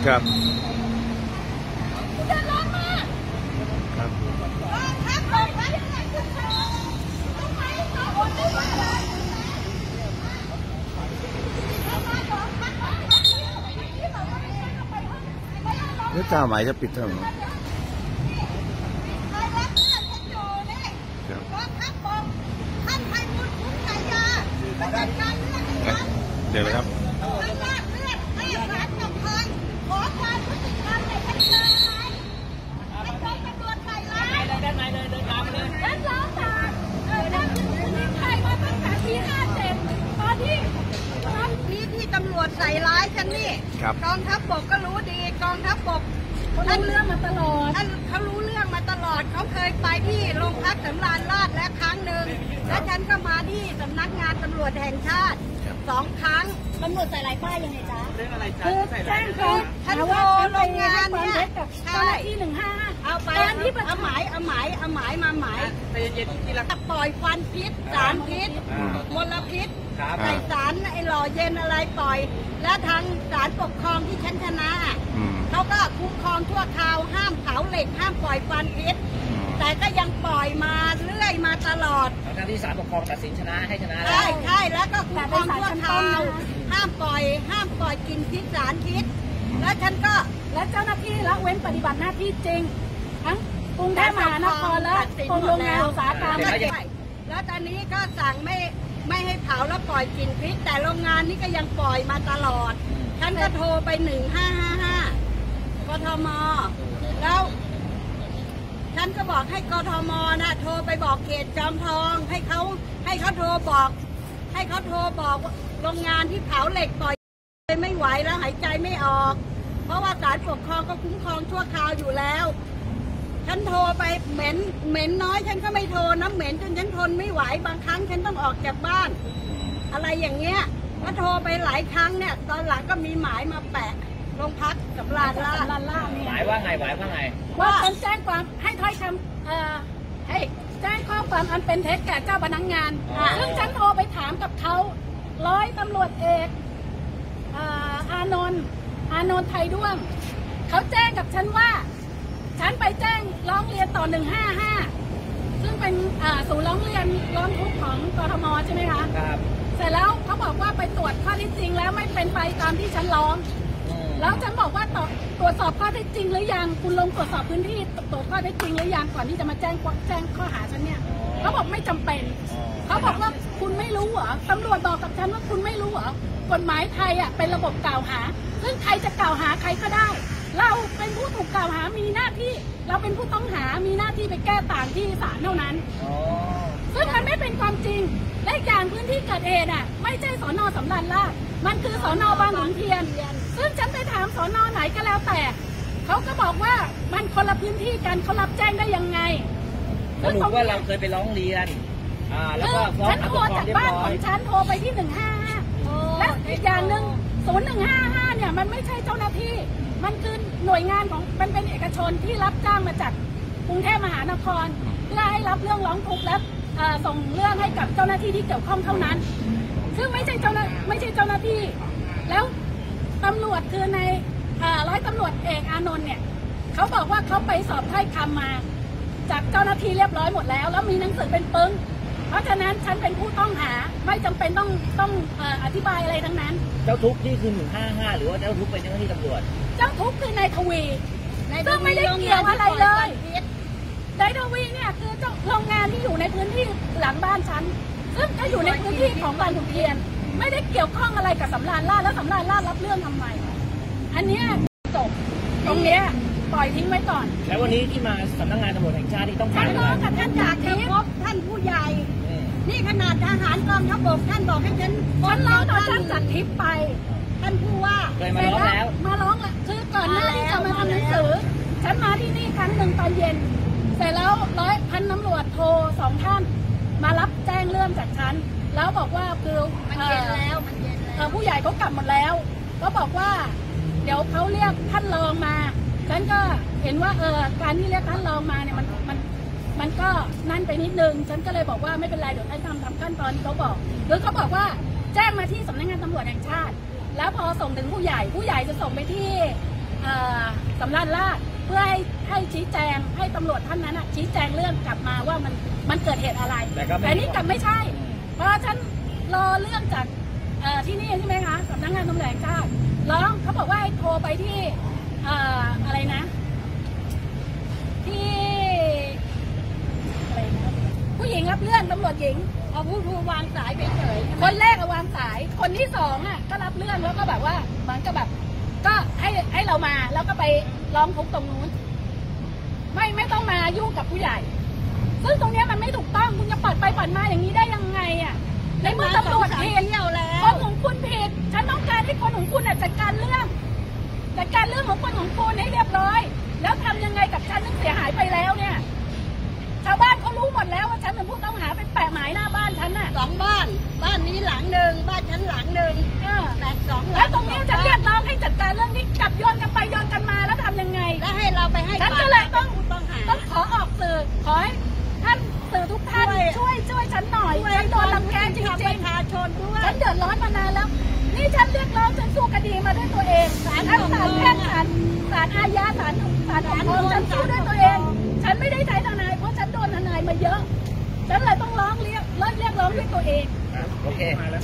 ครับเดินลงมาครับครับลงมาที่ไหนคุณลงมาเขาอดไม่ไหวเลยแล้วเจ้าหมายจะปิดถนนเดี๋ยวเลยครับตำรวจใส่ร้ายฉันนี่กองทัพบกก็รู้ดีกองทัพบกท่านเรื่องมาตลอดเขารู้เรื่องมาตลอดเขาเคยไปที่โรงพักสำราญราษฎร์และครั้งหนึ่งและฉันก็มาที่สำนักงานตำรวจแห่งชาติ2 ครั้งตำรวจใส่ร้ายป้ายยังไงจ๊ะเรื่องอะไรจ๊ะคือแจ้งความฉันโทรโรงงานเนี่ยใช่ที่155เอาไปเอาหมายมาหมายปล่อยควันพิษสารพิษมลพิษใส่สารไอ้หล่อเย็นอะไรปล่อยและทางศาลปกครองที่ชั้นชนะเขาก็คุ้มครองชั่วคราวห้ามเผาเหล็กห้ามปล่อยควันพิษแต่ก็ยังปล่อยมาเรื่อยมาตลอดทางที่ศาลปกครองตัดสินชนะให้ชนะใช่แล้วก็คุ้มครองชั่วคราวห้ามปล่อยกินพิษสารพิษแล้วฉันก็และเจ้าหน้าที่ละเว้นปฏิบัติหน้าที่จริงทั้งกรุงเทพมหานครและกรมโรงงานอุตสาหกรรมแล้วตอนนี้ก็สั่งไม่ให้เผาแล้วปล่อยกลิ่นพิษแต่โรงงานนี้ก็ยังปล่อยมาตลอดฉันก็โทรไป1555กทมแล้วฉันก็บอกให้กทมนะโทรไปบอกเขตจอมทองให้เขาโทรบอกโรงงานที่เผาเหล็กปล่อยไม่ไหวแล้วหายใจไม่ออกเพราะว่าศาลปกครองก็คุ้มครองชั่วคราวอยู่แล้วฉันโทรไปเหม็นน้อยฉันก็ไม่โทรน้ำเหม็นจนฉันทนไม่ไหวบางครั้งฉันต้องออกจากบ้านอะไรอย่างเงี้ยก็โทรไปหลายครั้งเนี่ยตอนหลังก็มีหมายมาแปะโรงพักสำราญราษฎร์หมายว่าไงว่าฉันแจ้งความให้ถ้อยคำให้แจ้งข้อความอันเป็นเท็จแก่เจ้าพนักงานซึ่งฉันโทรไปถามกับเขาร้อยตำรวจเอกอานนท์ไทยด้วงเขาแจ้งกับฉันว่าฉันไปแจ้งร้องเรียนต่อ155ซึ่งเป็นศูนย์ร้องเรียนร้องทุกข์ของกทมใช่ไหมคะครับเสร็จแล้วเขาบอกว่าไปตรวจข้อเท็จจริงแล้วไม่เป็นไปตามที่ฉันร้องแล้วฉันบอกว่าตรวจสอบข้อเท็จจริงหรือยังคุณลงตรวจสอบพื้นที่ตรวจข้อเท็จจริงหรือยังก่อนที่จะมาแจ้งข้อหาฉันเนี่ยเขาบอกไม่จำเป็นเขาบอกว่าคุณไม่รู้เหรอตำรวจบอกกับฉันว่าคุณไม่รู้เหรอกฎหมายไทยเป็นระบบกล่าวหาซึ่งใครจะกล่าวหาใครก็ได้เราเป็นผู้ถูกกล่าวหามีหน้าที่เราเป็นผู้ต้องหามีหน้าที่ไปแก้ต่างที่ศาลเท่านั้นซึ่งมันไม่เป็นความจริงและอย่างพื้นที่เกิดเหตุไม่ใช่สน.สำราญราษฎร์มันคือสน.บางขุนเทียนซึ่งฉันไปถามสน.ไหนก็แล้วแต่เขาก็บอกว่ามันคนละพื้นที่กันเขารับแจ้งได้ยังไงสรุปว่าเราเคยไปร้องเรียนแล้วก็ฉันโทรจากบ้านของฉันโทรไปที่155และอีกอย่างหนึ่ง0155เนี่ยมันไม่ใช่เจ้าหน้าที่มันคือหน่วยงานของมันเป็นเอกชนที่รับจ้างมาจากกรุงเทพมหานครเพื่อให้รับเรื่องร้องทุกข์และส่งเรื่องให้กับเจ้าหน้าที่ที่เกี่ยวข้องเท่านั้นซึ่งไม่ใช่เจ้าหน้าที่แล้วตำรวจคือในร้อยตำรวจเอกอานนท์เนี่ยเขาบอกว่าเขาไปสอบถ้อยคำมาจากเจ้าหน้าที่เรียบร้อยหมดแล้วมีหนังสือเป็นปึ้งเพราะฉะนั้นฉันเป็นผู้ต้องหาไม่จำเป็นต้องอธิบายอะไรทั้งนั้นเจ้าทุกข์ที่คือ155หรือว่าเจ้าทุกข์เป็นเจ้าหน้าที่ตำรวจเจ้าทุกข์คือนายทวีซึ่งไม่ได้เกี่ยวอะไรเลยนายทวีเนี่ยคือเจ้าโรงงานที่อยู่ในพื้นที่หลังบ้านฉันซึ่งถ้าอยู่ในพื้นที่ของบางขุนเทียนไม่ได้เกี่ยวข้องอะไรกับสำราญราษฎร์แล้วสำราญราษฎร์รับเรื่องทำไมอันนี้จบตรงนี้ปล่อยทิ้งไว้ก่อนแล้ววันนี้ที่มาสำนักงานตำรวจแห่งชาติที่ต้องการร้องกับท่านจากที่พบท่านผู้ใหญ่นี่ขนาดทหารกองทัพบกท่านบอกให้ฉันร้องท่านจัดทริปไปท่านผู้ว่าเคยมาร้องแล้วคือก่อนหน้าที่จะมาทำหนังสือฉันมาที่นี่ครั้งหนึ่งตอนเย็นเสร็จแล้วพันตำรวจโท2 ท่านมารับแจ้งเรื่องจากฉันแล้วบอกว่าคือมันเย็นแล้วผู้ใหญ่เขากลับหมดแล้วก็บอกว่าเดี๋ยวเขาเรียกท่านรองมาฉันก็เห็นว่าการที่เรียกท่านรองมาเนี่ยมันก็นั่นไปนิดนึงฉันก็เลยบอกว่าไม่เป็นไรเดี๋ยวท่านทำขั้นตอนที่เขาบอกหรือเขาบอกว่าแจ้งมาที่สำนักงานตำรวจแห่งชาติแล้วพอส่งถึงผู้ใหญ่จะส่งไปที่สำนักราชเพื่อให้ชี้แจงให้ตำรวจท่านนั้นชี้แจงเรื่องกลับมาว่ามันเกิดเหตุอะไรแต่นี่กลับไม่ใช่เพราะฉันรอเรื่องจากที่นี่ใช่ไหมคะสำนักงานตำรวจแห่งชาติร้องเขาบอกว่าให้โทรไปที่อะไรนะที่อะไรนะผู้หญิงรับเรื่องตำรวจหญิงเอาผู้วางสายไปเฉยคนแรกวางสายคนที่สองก็รับเรื่องแล้วก็แบบว่ามันก็แบบก็ให้เรามาแล้วก็ไปร้องทุกข์ตรงนู้นไม่ต้องมายุ่งกับผู้ใหญ่ซึ่งตรงนี้มันไม่ถูกต้องคุณจะปัดไปปัดมาอย่างนี้ได้ยังไงในเมื่อตำรวจผิดคนของคุณผิดฉันต้องการให้คนของคุณจัดการเรื่องของคนของคุณให้เรียบร้อยแล้วทำยังไงกับฉันที่เสียหายไปแล้วเนี่ยชาวบ้านเขารู้หมดแล้วว่าฉันเป็นผู้ต้องหาเป็นแปะหมายหน้าบ้านฉัน 2 บ้านนี้หลังหนึ่งบ้านฉันหลังหนึ่งแตก2 แล้วตรงนี้จะเรียกร้องให้จัดการเรื่องนี้กลับย้อนกันไปย้อนกันมาแล้วทำยังไงแล้วให้เราไปให้ฉันก็เลยต้องขอออกสื่อขอให้ท่านสื่อทุกท่านช่วยฉันหน่อยฉันโดนรังแกจริงๆประชาชนด้วยฉันเดือดร้อนมานานแล้วนี่ฉันเรียกร้องฉันสู้คดีมาด้วยตัวเองศาลแพ่งศาลอาญาศาลปกครองฉันสู้ด้วยตัวเองฉันไม่ได้ใช้ทนายเพราะฉันโดนทนายมาเยอะฉันเลยต้องเรียกร้องด้วยตัวเองโอเค